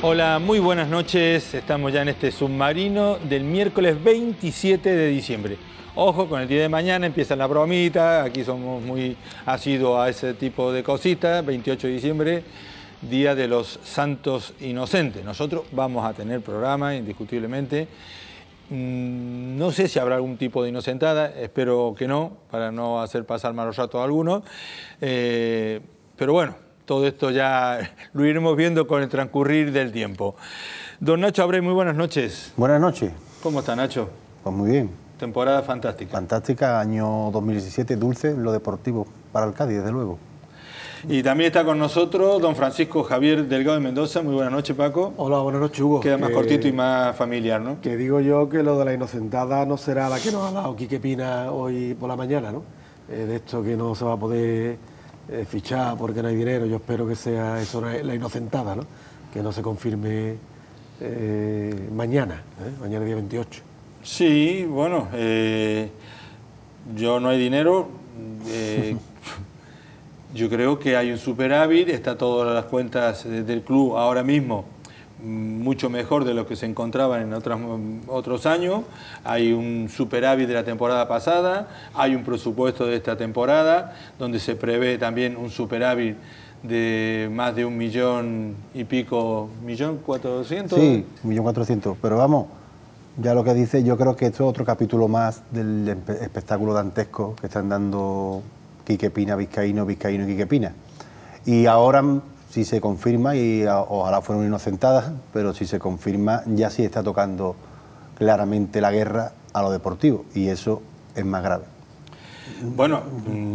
Hola, muy buenas noches. Estamos ya en este submarino del miércoles 27 de diciembre. Ojo, con el día de mañana empieza la bromita. Aquí somos muy asiduos a ese tipo de cositas. 28 de diciembre, Día de los Santos Inocentes. Nosotros vamos a tener programa, indiscutiblemente. No sé si habrá algún tipo de inocentada, espero que no, para no hacer pasar malos ratos a algunos. Pero bueno, todo esto ya lo iremos viendo con el transcurrir del tiempo. Don Nacho Abreu, muy buenas noches. Buenas noches. ¿Cómo está, Nacho? Pues muy bien. Temporada fantástica. Fantástica, año 2017, dulce en lo deportivo para el Cádiz, desde luego. Y también está con nosotros don Francisco Javier Delgado de Mendoza. Muy buenas noches, Paco. Hola, buenas noches, Hugo. Queda más cortito y más familiar, ¿no? Que digo yo que lo de la inocentada no será la que nos ha dado Quique Pina hoy por la mañana, ¿no? De esto que no se va a poder fichar porque no hay dinero. Yo espero que sea eso la inocentada, ¿no? Que no se confirme mañana, mañana día 28. Sí, bueno, yo no hay dinero. Yo creo que hay un superávit, está todas las cuentas del club ahora mismo mucho mejor de lo que se encontraban en otros años. Hay un superávit de la temporada pasada, hay un presupuesto de esta temporada donde se prevé también un superávit de más de 1 millón y pico, 1.400.000. Sí, 1.400.000, pero vamos, ya lo que dice, yo creo que esto es otro capítulo más del espectáculo dantesco que están dando Quique Pina, Vizcaíno y Quique Pina. Y ahora, si se confirma, y ojalá fueran inocentadas, pero si se confirma, ya sí está tocando claramente la guerra a lo deportivo, y eso es más grave. Bueno,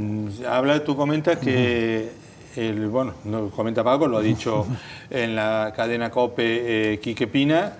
tú comentas que, bueno, no comenta Paco, lo ha dicho en la cadena COPE Quique Pina,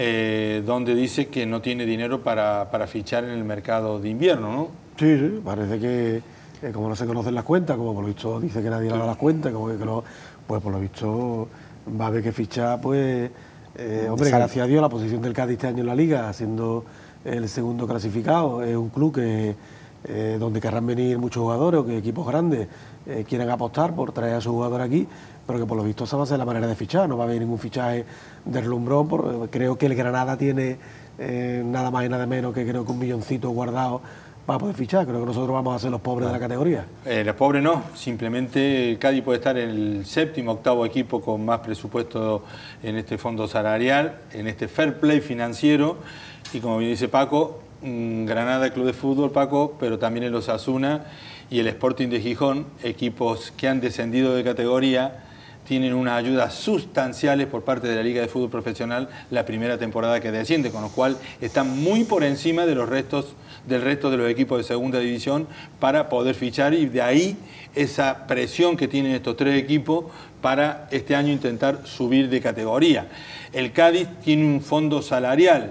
donde dice que no tiene dinero para fichar en el mercado de invierno, ¿no? Sí, sí, parece que como no se conocen las cuentas, como por lo visto dice que nadie le da las cuentas, como que no, pues por lo visto va a haber que fichar, pues, hombre, gracias a Dios la posición del Cádiz este año en la Liga, siendo el segundo clasificado, es un club que donde querrán venir muchos jugadores o que equipos grandes quieran apostar por traer a sus jugadores aquí, pero que por lo visto esa va a ser la manera de fichar, no va a haber ningún fichaje de relumbrón, creo que el Granada tiene nada más y nada menos que creo que 1 milloncito guardado para poder fichar. Creo que nosotros vamos a ser los pobres de la categoría. Los pobres no, simplemente el Cádiz puede estar en el 7º, 8º equipo con más presupuesto en este fondo salarial, en este fair play financiero, y como bien dice Paco, Granada Club de Fútbol, Paco, pero también el Osasuna y el Sporting de Gijón, equipos que han descendido de categoría, tienen unas ayudas sustanciales por parte de la Liga de Fútbol Profesional la primera temporada que desciende, con lo cual están muy por encima de del resto de los equipos de segunda división para poder fichar, y de ahí esa presión que tienen estos 3 equipos para este año intentar subir de categoría. El Cádiz tiene un fondo salarial,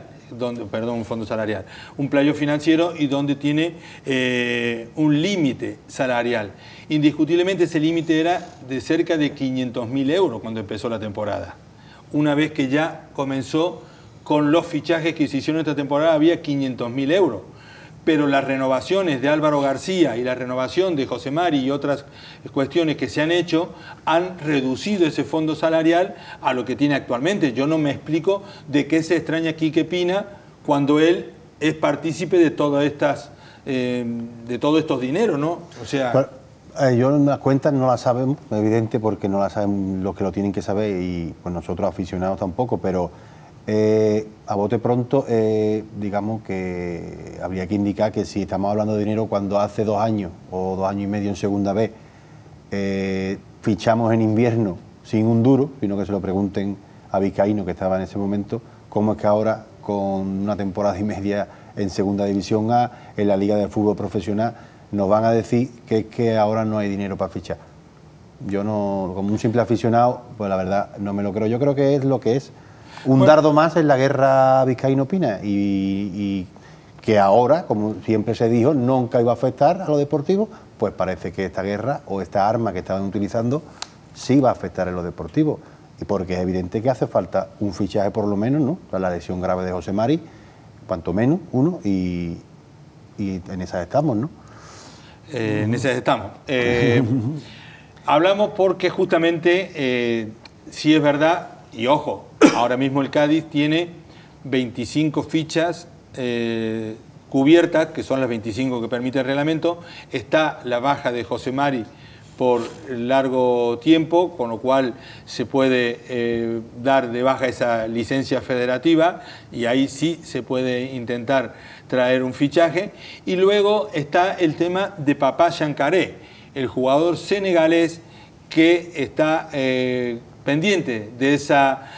un playoff financiero y donde tiene un límite salarial. Indiscutiblemente ese límite era de cerca de 500.000 euros cuando empezó la temporada. Una vez que ya comenzó con los fichajes que se hicieron esta temporada había 500.000 euros. Pero las renovaciones de Álvaro García y la renovación de José Mari y otras cuestiones que se han hecho han reducido ese fondo salarial a lo que tiene actualmente. Yo no me explico de qué se extraña Quique Pina cuando él es partícipe de todos estos dineros, ¿no? O sea, yo las cuentas no las sabemos, evidente, porque no las saben los que lo tienen que saber, y pues nosotros aficionados tampoco, pero a bote pronto, digamos que habría que indicar que si estamos hablando de dinero cuando hace 2 años o 2 años y medio en segunda vez fichamos en invierno sin un duro, sino que se lo pregunten a Vizcaíno, que estaba en ese momento, cómo es que ahora con una temporada y media en segunda división A, en la Liga de Fútbol Profesional, nos van a decir que es que ahora no hay dinero para fichar. Yo no, como un simple aficionado, pues la verdad no me lo creo. Yo creo que es lo que es un dardo más en la guerra Vizcaíno-Pina, y que ahora, como siempre se dijo, nunca iba a afectar a lo deportivo, pues parece que esta guerra o esta arma que estaban utilizando sí va a afectar en lo deportivo, y porque es evidente que hace falta un fichaje por lo menos, ¿no? La lesión grave de José Mari, cuanto menos uno, y en esas estamos, ¿no? En esas estamos. Hablamos porque justamente, si es verdad, y ojo, Ahora mismo el Cádiz tiene 25 fichas cubiertas, que son las 25 que permite el reglamento. Está la baja de José Mari por largo tiempo, con lo cual se puede dar de baja esa licencia federativa y ahí sí se puede intentar traer un fichaje. Y luego está el tema de Papá Chancaré, el jugador senegalés que está pendiente de esa,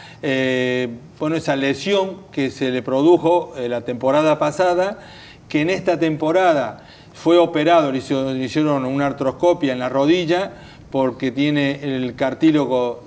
esa lesión que se le produjo la temporada pasada, que en esta temporada fue operado, le hicieron una artroscopia en la rodilla porque tiene el cartílago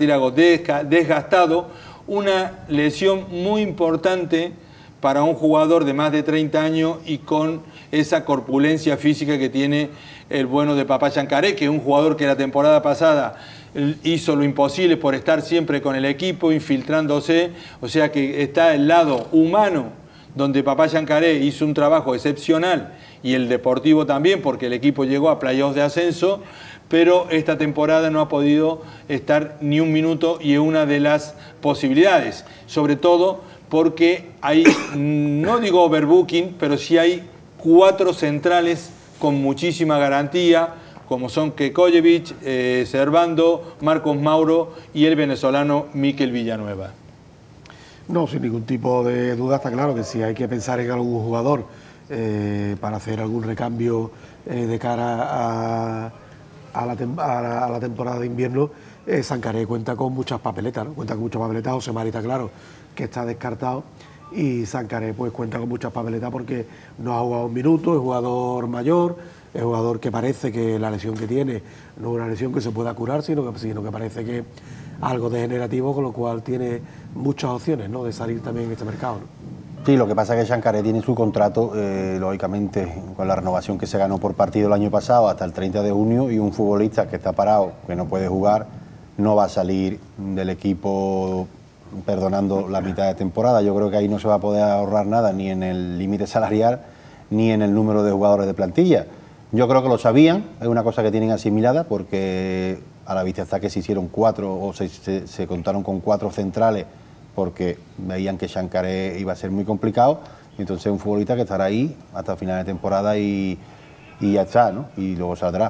desgastado, una lesión muy importante para un jugador de más de 30 años y con esa corpulencia física que tiene el bueno de Papá Chancaré, que es un jugador que la temporada pasada hizo lo imposible por estar siempre con el equipo, infiltrándose, o sea que está el lado humano, donde Papá Chancaré hizo un trabajo excepcional, y el deportivo también, porque el equipo llegó a playoffs de ascenso, pero esta temporada no ha podido estar ni un minuto y es una de las posibilidades, sobre todo porque hay, no digo overbooking, pero sí hay 4 centrales con muchísima garantía, como son Kekojevic, Servando, Marcos Mauro y el venezolano Mikel Villanueva. No, sin ningún tipo de duda, está claro que si hay que pensar en algún jugador para hacer algún recambio de cara a la temporada de invierno, Sancaré cuenta con muchas papeletas, ¿no? Cuenta con muchas papeletas. José Mari está claro que está descartado y Sancaré pues cuenta con muchas papeletas porque no ha jugado un minuto, es jugador mayor, es jugador que parece que la lesión que tiene no es una lesión que se pueda curar, sino que parece que algo degenerativo, con lo cual tiene muchas opciones, ¿no?, de salir también en este mercado, ¿no? Sí, lo que pasa es que Chancaré tiene su contrato, lógicamente, con la renovación que se ganó por partido el año pasado hasta el 30 de junio, y un futbolista que está parado, que no puede jugar, no va a salir del equipo perdonando la mitad de temporada. Yo creo que ahí no se va a poder ahorrar nada, ni en el límite salarial, ni en el número de jugadores de plantilla. Yo creo que lo sabían, es una cosa que tienen asimilada, porque a la vista está que se hicieron 4 o se contaron con 4 centrales, porque veían que Chancaré iba a ser muy complicado, y entonces un futbolista que estará ahí hasta final de temporada y ya está, ¿no? Y luego saldrá.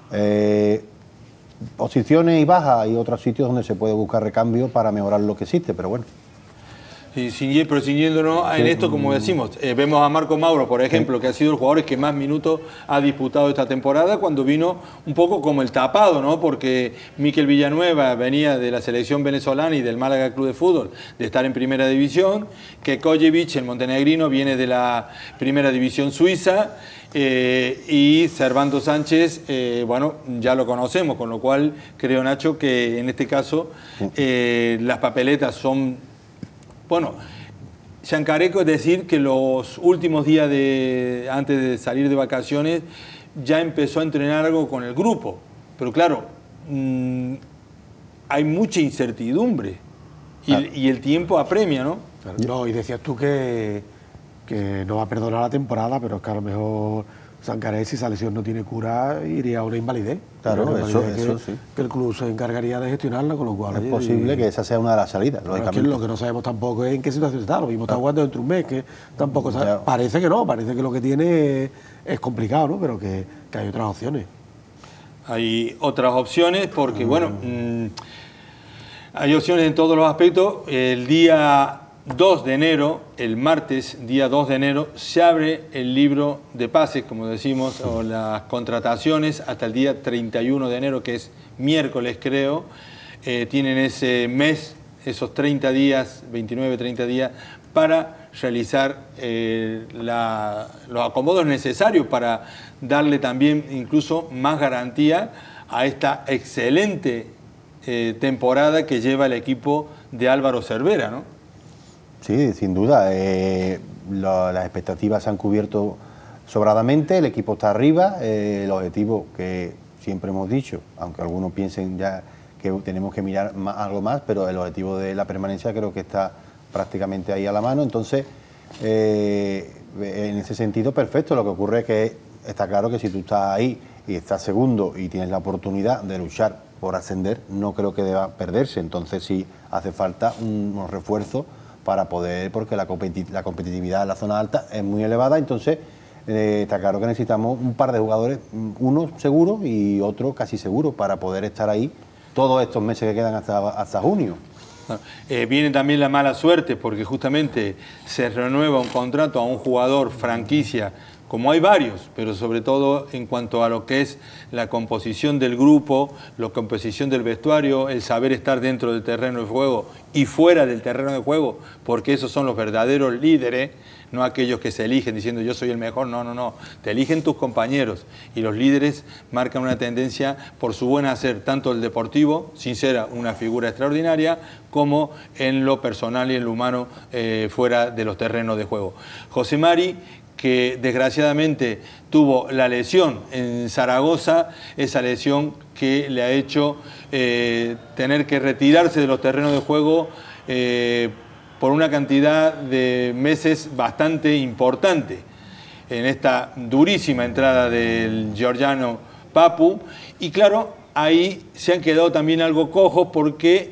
Posiciones y bajas, hay otros sitios donde se puede buscar recambio para mejorar lo que existe, pero bueno. Y pero siguiéndonos en esto, como decimos, vemos a Marco Mauro, por ejemplo, que ha sido el jugador que más minutos ha disputado esta temporada, cuando vino un poco como el tapado, ¿no? Porque Mikel Villanueva venía de la selección venezolana y del Málaga Club de Fútbol, de estar en primera división, Kekojevic, el montenegrino, viene de la primera división suiza, y Servando Sánchez, bueno, ya lo conocemos, con lo cual creo, Nacho, que en este caso las papeletas son... Bueno, Chancaré, es decir que los últimos días antes de salir de vacaciones ya empezó a entrenar algo con el grupo, pero claro, hay mucha incertidumbre y el tiempo apremia, ¿no? No, y decías tú que no va a perdonar la temporada, pero es que a lo mejor Sancaré, si esa lesión no tiene cura, iría a una invalidez. Claro, eso sí. Que el club se encargaría de gestionarla, con lo cual... Es posible que esa sea una de las salidas, lógicamente. Lo que no sabemos tampoco es en qué situación está. Lo mismo está jugando dentro de un mes, que tampoco sabe. Parece que no, parece que lo que tiene es complicado, ¿no? Pero que hay otras opciones. Hay otras opciones porque, bueno, hay opciones en todos los aspectos. El día 2 de enero, el martes, día 2 de enero, se abre el libro de pases, como decimos, o las contrataciones, hasta el día 31 de enero, que es miércoles, creo. Tienen ese mes, esos 30 días, 29, 30 días, para realizar los acomodos necesarios para darle también incluso más garantía a esta excelente temporada que lleva el equipo de Álvaro Cervera, ¿no? Sí, sin duda. Las expectativas se han cubierto sobradamente, el equipo está arriba, el objetivo que siempre hemos dicho, aunque algunos piensen ya que tenemos que mirar algo más, pero el objetivo de la permanencia creo que está prácticamente ahí a la mano. Entonces, en ese sentido, perfecto. Lo que ocurre es que está claro que si tú estás ahí y estás segundo y tienes la oportunidad de luchar por ascender, no creo que deba perderse. Entonces sí hace falta unos refuerzos para poder, porque la competitividad en la zona alta es muy elevada, entonces está claro que necesitamos un par de jugadores, uno seguro y otro casi seguro, para poder estar ahí todos estos meses que quedan hasta junio. Viene también la mala suerte porque justamente se renueva un contrato a un jugador franquicia, como hay varios, pero sobre todo en cuanto a lo que es la composición del grupo, la composición del vestuario, el saber estar dentro del terreno de juego y fuera del terreno de juego, porque esos son los verdaderos líderes, no aquellos que se eligen diciendo yo soy el mejor, no, te eligen tus compañeros y los líderes marcan una tendencia por su buen hacer, tanto el deportivo, sin ser una figura extraordinaria, como en lo personal y en lo humano fuera de los terrenos de juego. José Mari, que desgraciadamente tuvo la lesión en Zaragoza, esa lesión que le ha hecho tener que retirarse de los terrenos de juego por una cantidad de meses bastante importante en esta durísima entrada del georgiano Papu. Y claro, ahí se han quedado también algo cojos porque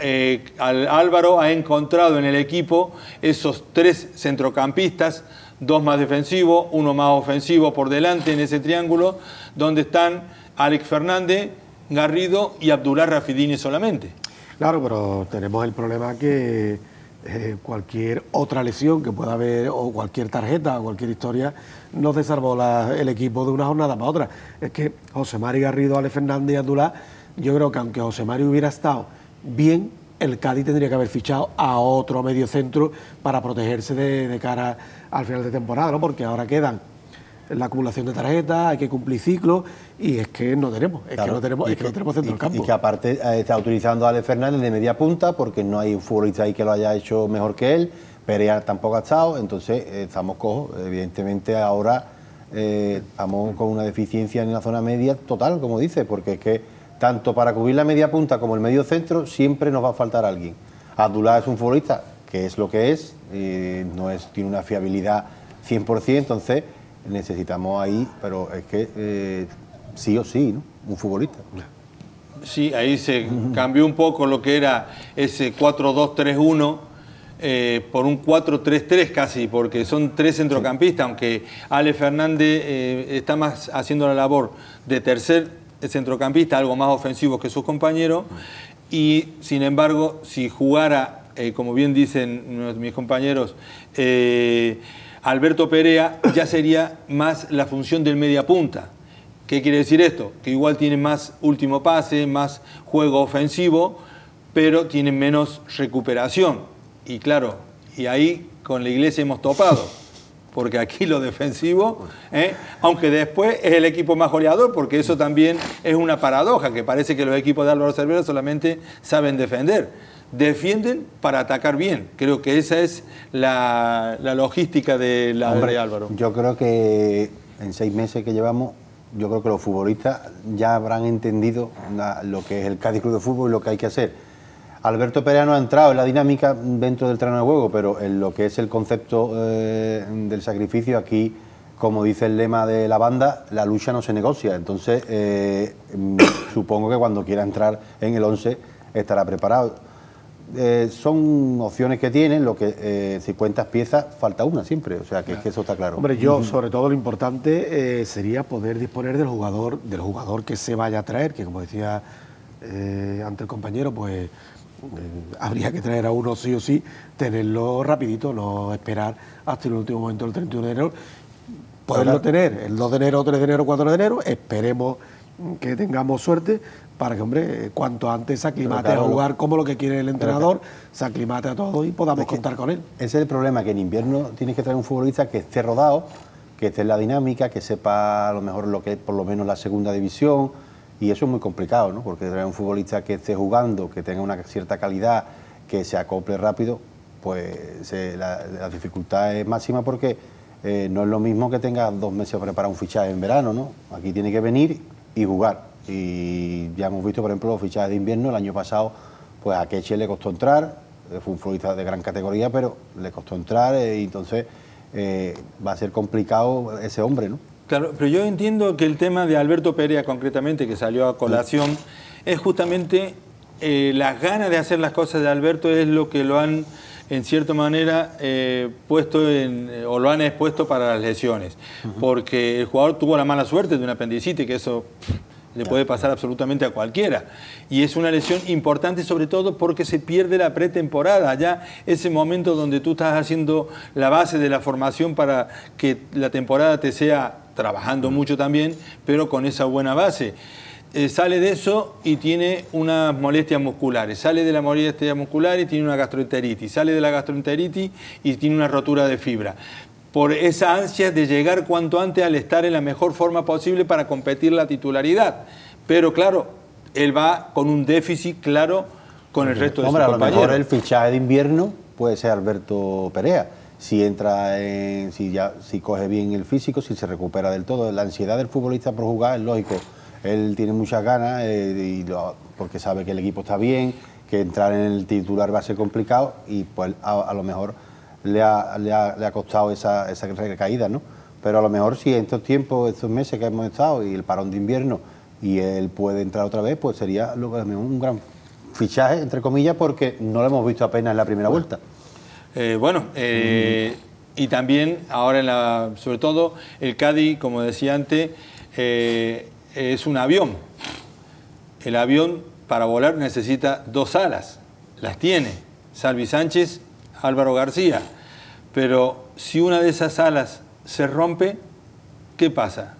Álvaro ha encontrado en el equipo esos 3 centrocampistas, 2 más defensivos, 1 más ofensivo por delante en ese triángulo, donde están Alex Fernández, Garrido y Abdullah Rafidini solamente. Claro, pero tenemos el problema que cualquier otra lesión que pueda haber, o cualquier tarjeta, o cualquier historia, no desarmó el equipo de una jornada para otra. Es que José Mari, Garrido, Alex Fernández y Abdullah, yo creo que aunque José Mari hubiera estado bien, el Cádiz tendría que haber fichado a otro medio centro para protegerse de cara al final de temporada, ¿no? Porque ahora quedan la acumulación de tarjetas, hay que cumplir ciclos y es que no tenemos, claro, que no tenemos centro del campo. Y que aparte está utilizando a Alex Fernández de media punta porque no hay un futbolista ahí que lo haya hecho mejor que él, Perea tampoco ha estado, entonces estamos cojos. Evidentemente ahora estamos con una deficiencia en la zona media total, como dice, porque es que tanto para cubrir la media punta como el medio centro siempre nos va a faltar alguien. Abdullah es un futbolista que es lo que es, tiene una fiabilidad 100%, entonces necesitamos ahí, pero es que sí o sí, ¿no? Un futbolista. Sí, ahí se cambió un poco lo que era ese 4-2-3-1 por un 4-3-3 casi, porque son 3 centrocampistas, aunque Alex Fernández está más haciendo la labor de tercer centrocampista, algo más ofensivo que sus compañeros, y sin embargo, si jugara, como bien dicen mis compañeros, Alberto Perea, ya sería más la función del mediapunta. ¿Qué quiere decir esto? Que igual tiene más último pase, más juego ofensivo, pero tiene menos recuperación. Y claro, y ahí con la Iglesia hemos topado, porque aquí lo defensivo, aunque después es el equipo más goleador, porque eso también es una paradoja, que parece que los equipos de Álvaro Cervera solamente saben defender. Defienden para atacar bien. Creo que esa es la logística de Álvaro. Yo creo que en 6 meses que llevamos, yo creo que los futbolistas ya habrán entendido lo que es el Cádiz Club de Fútbol y lo que hay que hacer. Alberto Perea no ha entrado en la dinámica dentro del terreno de juego, pero en lo que es el concepto del sacrificio, aquí, como dice el lema de la banda, la lucha no se negocia. Entonces, supongo que cuando quiera entrar en el 11 estará preparado. Son opciones que tienen, lo que si cuentas piezas, falta una siempre, o sea que, es que eso está claro. Hombre, yo sobre todo lo importante sería poder disponer del jugador que se vaya a traer, que como decía ante el compañero, pues habría que traer a uno sí o sí, tenerlo rapidito, no esperar hasta el último momento del 31 de enero, poderlo tener el 2 de enero, 3 de enero, 4 de enero, esperemos que tengamos suerte para que, hombre, cuanto antes se aclimate a jugar como lo que quiere el entrenador, se aclimate a todo y podamos contar con él. Ese es el problema, que en invierno tienes que traer un futbolista que esté rodado, que esté en la dinámica, que sepa a lo mejor lo que es por lo menos la segunda división, y eso es muy complicado, ¿no? Porque traer un futbolista que esté jugando, que tenga una cierta calidad, que se acople rápido, pues la dificultad es máxima porque no es lo mismo que tenga 2 meses para preparar un fichaje en verano, ¿no? Aquí tiene que venir y jugar. Y ya hemos visto, por ejemplo, los fichajes de invierno. El año pasado, pues a Keche le costó entrar, fue un futbolista de gran categoría, pero le costó entrar y entonces va a ser complicado ese hombre, ¿no? Claro, pero yo entiendo que el tema de Alberto Perea concretamente, que salió a colación, es justamente las ganas de hacer las cosas de Alberto es lo que lo han, en cierta manera, puesto o lo han expuesto para las lesiones. Porque el jugador tuvo la mala suerte de una apendicitis, que eso le puede pasar absolutamente a cualquiera. Y es una lesión importante, sobre todo porque se pierde la pretemporada. Ya ese momento donde tú estás haciendo la base de la formación para que la temporada te sea trabajando mucho también, pero con esa buena base. Sale de eso y tiene unas molestias musculares. Sale de la molestia muscular y tiene una gastroenteritis. Sale de la gastroenteritis y tiene una rotura de fibra. Por esa ansia de llegar cuanto antes al estar en la mejor forma posible para competir la titularidad. Pero claro, él va con un déficit claro con el resto de sus compañeros. A lo mejor el fichaje de invierno puede ser Alberto Perea. Si entra si coge bien el físico, si se recupera del todo. La ansiedad del futbolista por jugar es lógico. Él tiene muchas ganas porque sabe que el equipo está bien, que entrar en el titular va a ser complicado y pues a lo mejor le ha costado esa recaída, ¿no? Pero a lo mejor si en estos tiempos, estos meses que hemos estado y el parón de invierno y él puede entrar otra vez, pues sería un gran fichaje, entre comillas, porque no lo hemos visto apenas en la primera vuelta. Y también ahora, sobre todo, el Cádiz, como decía antes, es un avión. El avión para volar necesita 2 alas. Las tiene Salvi Sánchez, Álvaro García. Pero si una de esas alas se rompe, ¿qué pasa?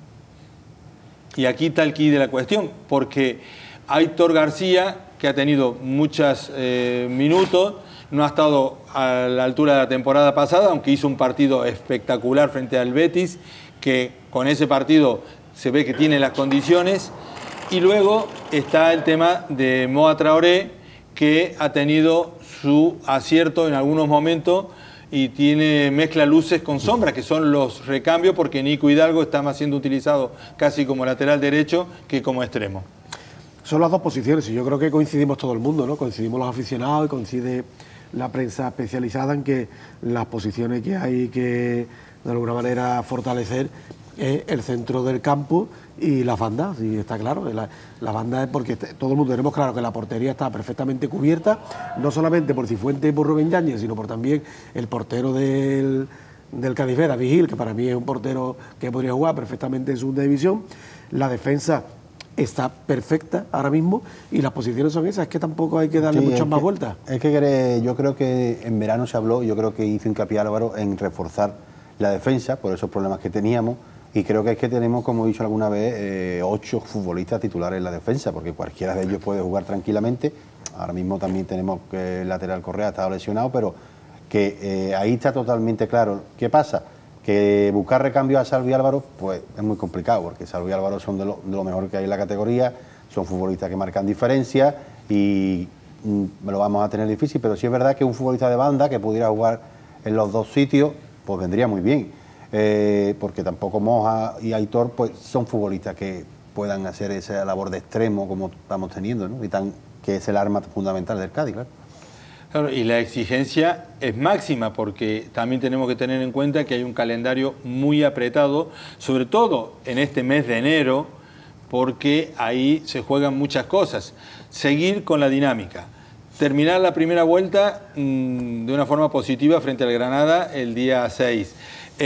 Y aquí está el quid de la cuestión, porque Aitor García, que ha tenido muchos minutos, no ha estado a la altura de la temporada pasada, aunque hizo un partido espectacular frente al Betis, que con ese partido se ve que tiene las condiciones. Y luego está el tema de Moa Traoré, que ha tenido su acierto en algunos momentos y mezcla luces con sombras, que son los recambios, porque Nico Hidalgo está más siendo utilizado casi como lateral derecho que como extremo. Son las dos posiciones y yo creo que coincidimos todo el mundo, ¿no? Coincidimos los aficionados y coincide la prensa especializada en que las posiciones que hay que de alguna manera fortalecer es el centro del campo y las bandas, y está claro, la banda es porque todo el mundo tenemos claro que la portería está perfectamente cubierta, no solamente por Cifuentes y por Rubén Yáñez, sino por también el portero del Cádiz, Vigil, que para mí es un portero que podría jugar perfectamente en segunda división. La defensa está perfecta ahora mismo y las posiciones son esas, es que tampoco hay que darle muchas más vueltas. Es que yo creo que en verano se habló, yo creo que hizo hincapié Álvaro en reforzar la defensa por esos problemas que teníamos. Y creo que es que tenemos, como he dicho alguna vez, 8 futbolistas titulares en la defensa, porque cualquiera de ellos puede jugar tranquilamente. Ahora mismo también tenemos que el lateral Correa ha estado lesionado, pero que ahí está totalmente claro. ¿Qué pasa? Que buscar recambio a Salvi y Álvaro pues es muy complicado, porque Salvi y Álvaro son de lo mejor que hay en la categoría, son futbolistas que marcan diferencias y lo vamos a tener difícil, pero sí es verdad que un futbolista de banda que pudiera jugar en los dos sitios, pues vendría muy bien. Porque tampoco Moja y Aitor pues son futbolistas que puedan hacer esa labor de extremo como estamos teniendo, ¿no? Que es el arma fundamental del Cádiz, claro. Claro, y la exigencia es máxima porque también tenemos que tener en cuenta que hay un calendario muy apretado, sobre todo en este mes de enero, porque ahí se juegan muchas cosas. Seguir con la dinámica. Terminar la primera vuelta de una forma positiva frente al Granada el día 6.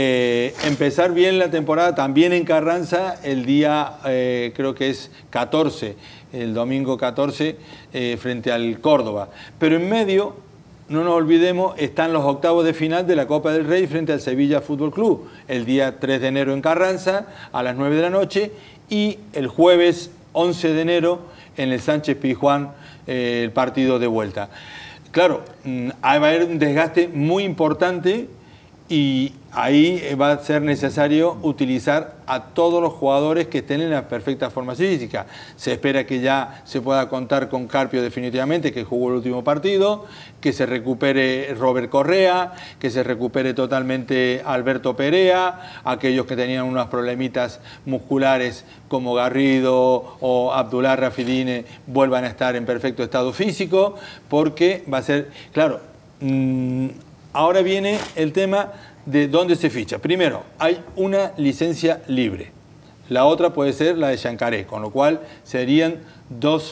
Empezar bien la temporada también en Carranza el día, creo que es 14, el domingo 14, frente al Córdoba. Pero en medio, no nos olvidemos, están los octavos de final de la Copa del Rey frente al Sevilla Fútbol Club, el día 3 de enero en Carranza a las 9 de la noche y el jueves 11 de enero en el Sánchez Pizjuán, el partido de vuelta. Claro, va a haber un desgaste muy importante y ahí va a ser necesario utilizar a todos los jugadores que estén en la perfecta forma física. Se espera que ya se pueda contar con Carpio definitivamente, que jugó el último partido, que se recupere Robert Correa, que se recupere totalmente Alberto Perea, aquellos que tenían unos problemitas musculares como Garrido o Abdullah Rafidine vuelvan a estar en perfecto estado físico, porque va a ser, claro, ahora viene el tema de dónde se ficha. Primero, hay una licencia libre. la otra puede ser la de Yancaré, con lo cual serían dos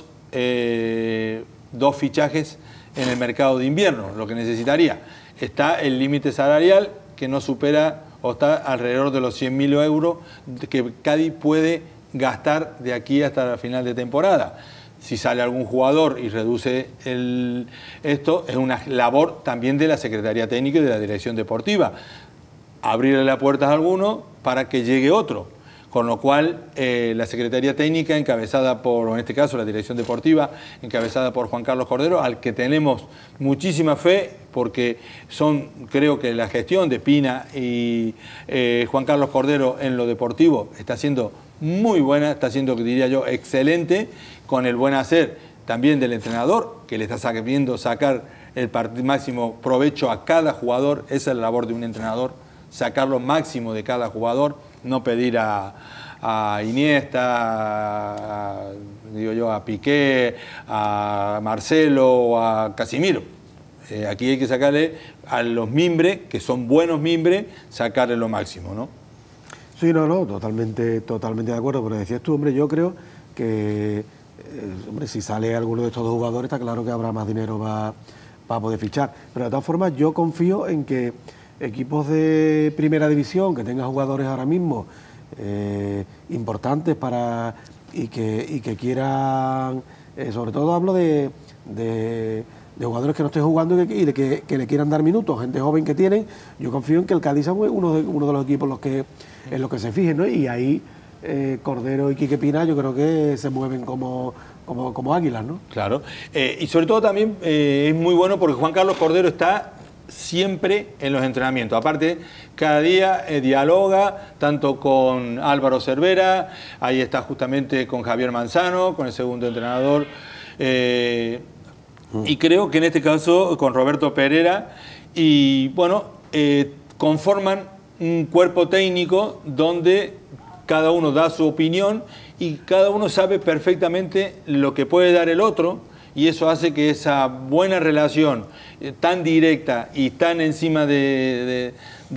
fichajes en el mercado de invierno, lo que necesitaría. Está el límite salarial que no supera o está alrededor de los 100.000 euros que Cádiz puede gastar de aquí hasta la final de temporada. Si sale algún jugador y reduce esto, es una labor también de la Secretaría Técnica y de la Dirección Deportiva. Abrirle las puertas a alguno para que llegue otro. Con lo cual, la Secretaría Técnica, encabezada por, en este caso, la Dirección Deportiva, encabezada por Juan Carlos Cordero, al que tenemos muchísima fe, porque creo que la gestión de Pina y Juan Carlos Cordero en lo deportivo está siendo muy buena, está siendo, diría yo, excelente, con el buen hacer también del entrenador, que le está sabiendo sacar el máximo provecho a cada jugador. Esa es la labor de un entrenador, sacar lo máximo de cada jugador, no pedir a Iniesta, a Piqué, a Marcelo o a Casimiro. Aquí hay que sacarle a los mimbres, que son buenos mimbres, sacarle lo máximo, ¿no? Sí, no, totalmente de acuerdo, pero decías tú, hombre, yo creo que, hombre, si sale alguno de estos dos jugadores, está claro que habrá más dinero para poder fichar. Pero de todas formas, yo confío en que equipos de primera división, que tengan jugadores ahora mismo importantes y que quieran, sobre todo hablo de jugadores que no estén jugando y de que le quieran dar minutos, gente joven que tienen. Yo confío en que el Cádiz es uno de los equipos en los que se fijen, ¿no? Y ahí Cordero y Quique Pina yo creo que se mueven como águilas, ¿no? Claro, y sobre todo también es muy bueno porque Juan Carlos Cordero está siempre en los entrenamientos. Aparte, cada día dialoga tanto con Álvaro Cervera, ahí está justamente con Javier Manzano, con el segundo entrenador, y creo que en este caso con Roberto Pereira, y bueno, conforman un cuerpo técnico donde cada uno da su opinión y cada uno sabe perfectamente lo que puede dar el otro, y eso hace que esa buena relación tan directa y tan encima del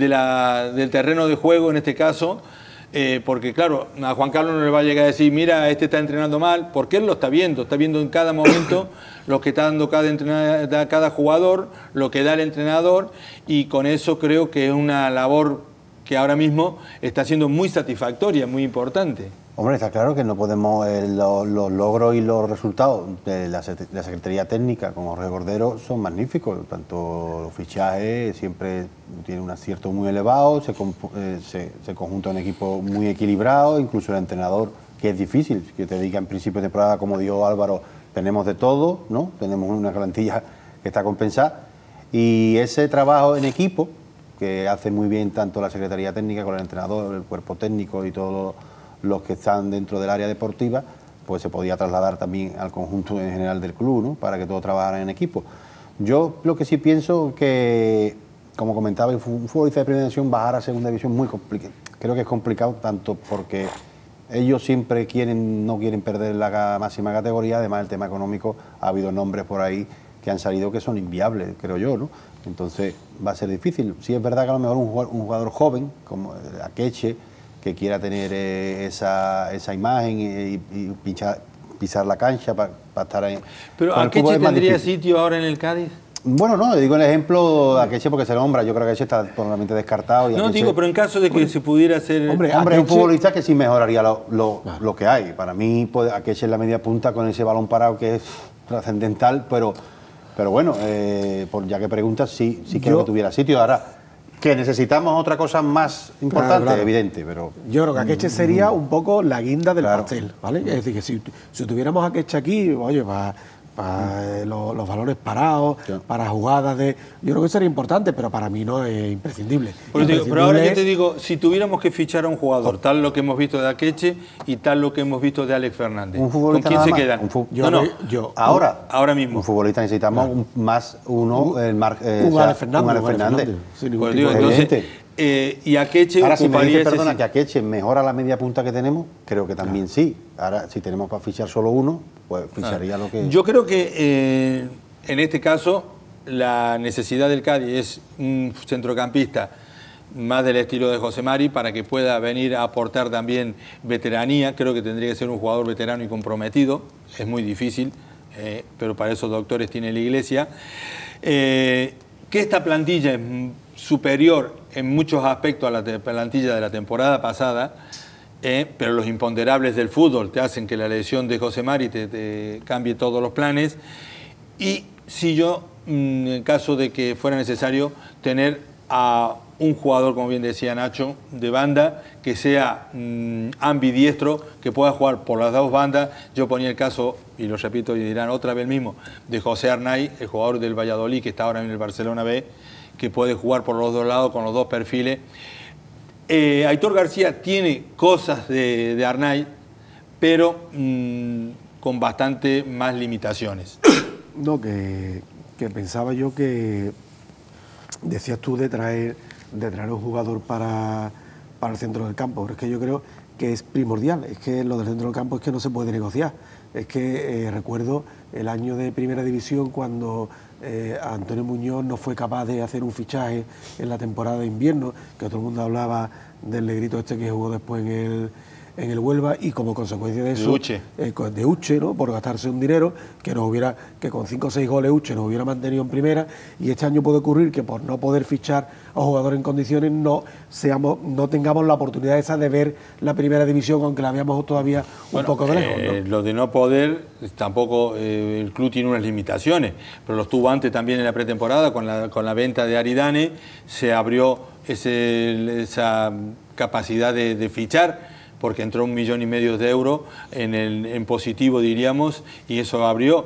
terreno de juego en este caso, porque claro, a Juan Carlos no le va a llegar a decir, mira, este está entrenando mal, porque él lo está viendo en cada momento lo que está dando cada jugador, lo que da el entrenador, y con eso creo que es una labor que ahora mismo está siendo muy satisfactoria, muy importante. Hombre, está claro que no podemos, los logros y los resultados de la Secretaría Técnica con Jorge Cordero son magníficos, tanto los fichajes siempre tienen un acierto muy elevado, se conjunta un equipo muy equilibrado, incluso el entrenador, que es difícil, que te diga en principio de temporada, como dijo Álvaro, tenemos de todo, ¿no? Tenemos una plantilla que está compensada, y ese trabajo en equipo, que hace muy bien tanto la Secretaría Técnica con el entrenador, el cuerpo técnico y todos los que están dentro del área deportiva, pues se podía trasladar también al conjunto en general del club, ¿no? Para que todos trabajaran en equipo. Yo lo que sí pienso que, como comentaba, un futbolista de primera división bajar a segunda división muy complicado. Creo que es complicado tanto porque ellos siempre no quieren perder la máxima categoría, además el tema económico, ha habido nombres por ahí que han salido que son inviables, creo yo, ¿no? Entonces va a ser difícil. Sí es verdad que a lo mejor un jugador joven, como Akeche, que quiera tener esa imagen y pisar la cancha para estar ahí. ¿Pero Akeche tendría sitio ahora en el Cádiz? Bueno, no, digo el ejemplo de Akeche porque se nombra, yo creo que Akeche está totalmente descartado. Y no, Akeche, digo, pero en caso de que se pudiera hacer... Hombre, es un futbolista que sí mejoraría lo que hay. Para mí, pues, Akeche es la media punta con ese balón parado que es trascendental, pero bueno, ya que preguntas, sí creo que tuviera sitio. Ahora, que necesitamos otra cosa más importante, claro. Evidente, pero... Yo creo que Akeche sería un poco la guinda del pastel, ¿vale? Es decir, que si tuviéramos Akeche aquí, oye, para los valores parados, para jugadas de... Yo creo que sería importante, pero para mí no es imprescindible. Pero ahora yo te digo, si tuviéramos que fichar a un jugador, tal lo que hemos visto de Akeche y tal lo que hemos visto de Alex Fernández, ¿con quién se quedan? Ahora mismo. Un futbolista necesitamos más uno, un Alex Fernández. Pues digo, entonces, y Akeche ahora, si me dice, perdona, que Akeche mejora la media punta que tenemos, creo que también sí. Ahora, si tenemos para fichar solo uno, pues ficharía lo que... Yo creo que en este caso la necesidad del Cádiz es un centrocampista más del estilo de José Mari, para que pueda venir a aportar también veteranía. Creo que tendría que ser un jugador veterano y comprometido. Es muy difícil, pero para esos doctores tiene la Iglesia. Que esta plantilla es superior en muchos aspectos a la plantilla de la temporada pasada, pero los imponderables del fútbol te hacen que la lesión de José Mari te cambie todos los planes. Y si yo, en caso de que fuera necesario, tener a un jugador, como bien decía Nacho, de banda, que sea ambidiestro, que pueda jugar por las dos bandas. Yo ponía el caso, y lo repito y dirán otra vez el mismo, de José Arnay, el jugador del Valladolid, que está ahora en el Barcelona B, que puede jugar por los dos lados con los dos perfiles. Aitor García tiene cosas de Arnay, pero con bastante más limitaciones. No, que pensaba yo que decías tú de traer un jugador para el centro del campo, pero es que yo creo que es primordial. Es que lo del centro del campo es que no se puede negociar. Es que recuerdo el año de Primera División cuando Antonio Muñoz no fue capaz de hacer un fichaje en la temporada de invierno, que todo el mundo hablaba del negrito este que jugó después en el Huelva, y como consecuencia de eso, de Uche, ¿no? Por gastarse un dinero que con 5 o 6 goles Uche nos hubiera mantenido en primera, y este año puede ocurrir que por no poder fichar a jugadores en condiciones no tengamos la oportunidad esa de ver la Primera División, aunque la veamos todavía un poco de lejos, ¿no? Lo de no poder, tampoco el club tiene unas limitaciones, pero lo tuvo antes también en la pretemporada con la venta de Aridane. Se abrió esa capacidad de fichar, porque entró 1,5 millones de euros en positivo, diríamos, y eso abrió.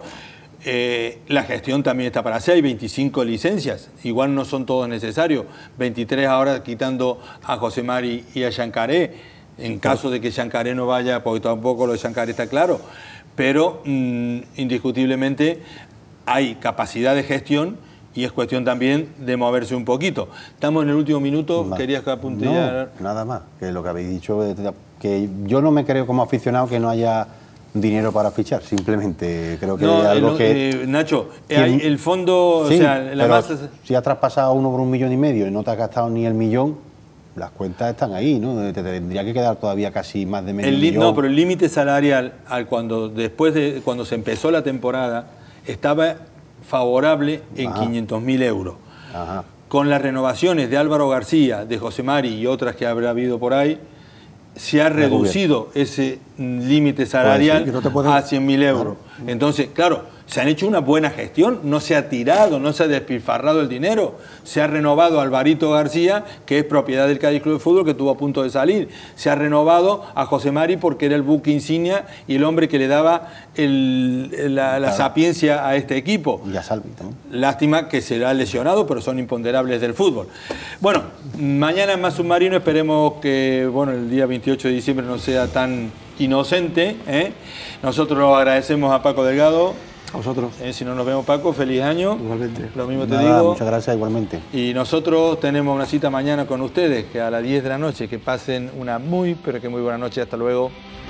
La gestión también está para hacer, hay 25 licencias, igual no son todos necesarios, 23 ahora quitando a José Mari y a Chancaré, en caso de que Chancaré no vaya, porque tampoco lo de Chancaré está claro, pero indiscutiblemente hay capacidad de gestión y es cuestión también de moverse un poquito. Estamos en el último minuto, ¿querías que apunte ya? Nada más, que lo que habéis dicho, que yo no me creo como aficionado que no haya dinero para fichar, simplemente creo que es algo que... Nacho, el fondo, sí, o sea, la masa... Si has traspasado a uno por 1,5 millones y no te has gastado ni el millón, las cuentas están ahí, ¿no? Te tendría que quedar todavía casi más de medio millón. No, pero el límite salarial, cuando se empezó la temporada, estaba favorable en 500.000 euros. Ajá. Con las renovaciones de Álvaro García, de José Mari y otras que habrá habido por ahí, se ha reducido ese límite salarial a 100.000 euros. Claro. Entonces, claro, se han hecho una buena gestión, no se ha tirado, no se ha despilfarrado el dinero, se ha renovado a Alvarito García, que es propiedad del Cádiz Club de Fútbol, que estuvo a punto de salir, se ha renovado a José Mari porque era el buque insignia y el hombre que le daba la sapiencia a este equipo. Y a Salvi también. Lástima que se ha lesionado, pero son imponderables del fútbol. Bueno, mañana en Más Submarino esperemos que el día 28 de diciembre no sea tan inocente, ¿eh? Nosotros lo agradecemos a Paco Delgado. A vosotros. Si no nos vemos, Paco, feliz año. Igualmente. Lo mismo te digo. Muchas gracias, igualmente. Y nosotros tenemos una cita mañana con ustedes, que a las 10 de la noche. Que pasen una pero que muy buena noche. Hasta luego.